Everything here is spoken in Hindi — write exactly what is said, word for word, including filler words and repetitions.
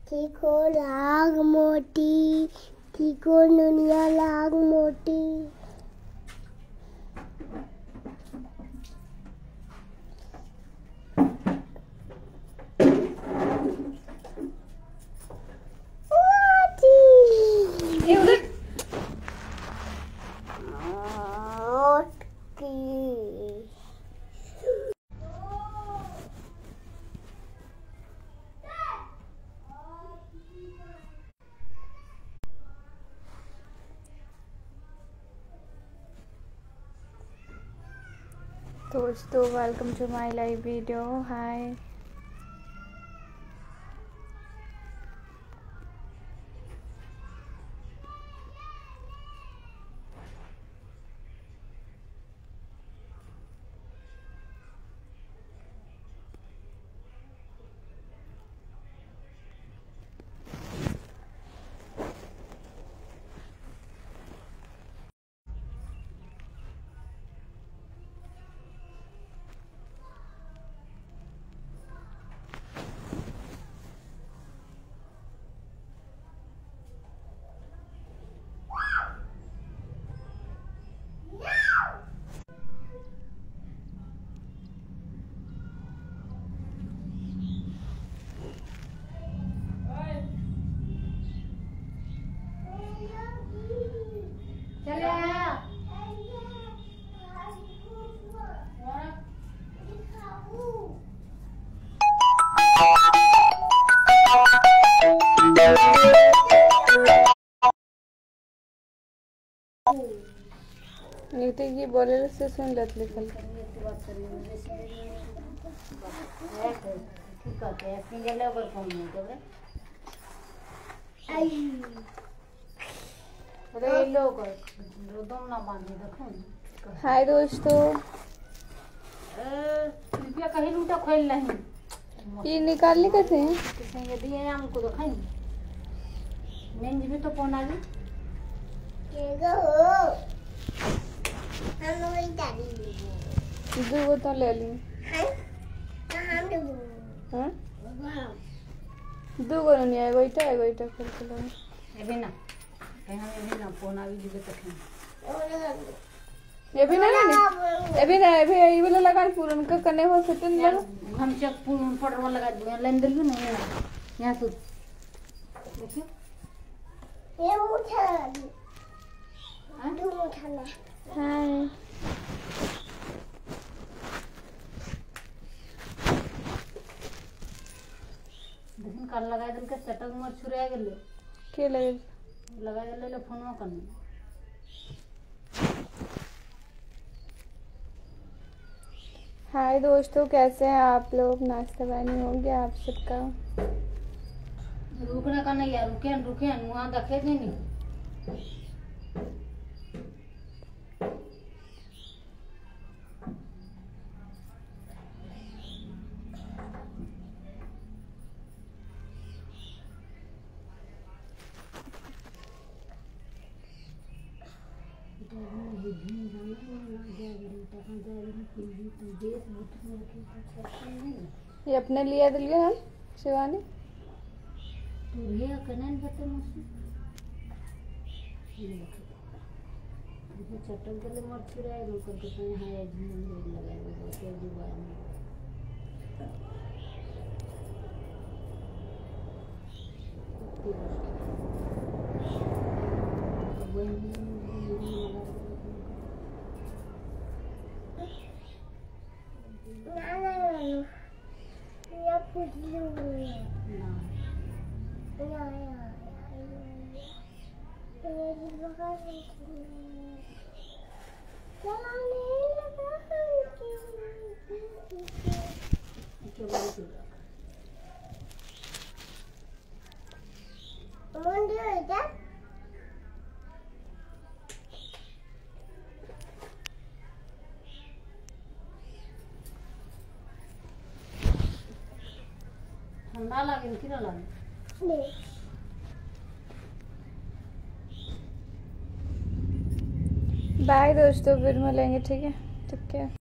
ठीक हो लाग मोटी, ठीक हो दुनिया लाग मोटी। दोस्तों welcome to my live video. Hi ये तो ये बोले से सुन लत लिखल हाय दोस्तों, कृपया कहीं लूटा खोल नहीं ये निकालने कैसे हैं? किसी दिए हैं हमको तो खाई मेन भी तो पौना भी दो वो तो ले ली। हाँ दो गो नहीं आएगा इटा आएगा इटा कर के लो ये भी ना कहीं हम ये भी ना पौना भी दिए तो खाई ये भी ना नहीं ये भी ना ये भी ये वाला लगा पूरा उनका करने हो सकते नहीं लगा हम चेक पूर्ण फोटो वाला लगा दिए लाइन दिल भी नहीं है यहाँ से देखिए ये मुठा हां दो मुठा ना हां देखिन कान लगा दिल के चटक मर छुरे गेले के लगे लगा दिल ले फोन में करने। हाय दोस्तों, कैसे हैं आप लोग? नाश्ता पानी हो गया आप सबका? रुकने का नहीं यार, रुके रुके वहाँ देखे थे नहीं ये अपने लिए दिलिए हम शिवानी तो ये कनन बटे मुझसे ये चटक गले मत छुराए रो करके तो यहाँ झूम लगाए वो दीवार में ठंडा लगे कि ना लगे बाय दोस्तों, फिर मिलेंगे, ठीक है? ठीक है।